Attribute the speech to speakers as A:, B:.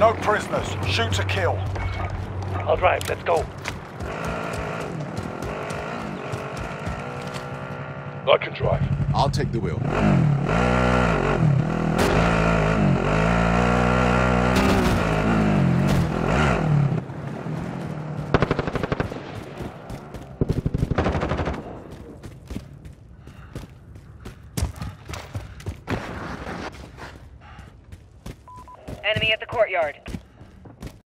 A: No prisoners. Shoot to kill.
B: I'll drive. Let's go.
C: I can drive.
D: I'll take the wheel.
E: Enemy at the courtyard.